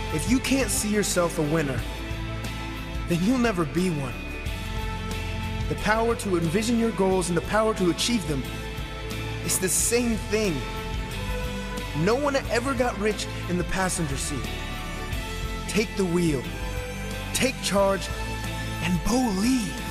If you can't see yourself a winner, then you'll never be one. The power to envision your goals and the power to achieve them is the same thing. No one ever got rich in the passenger seat. Take the wheel, take charge, and bo-lieve.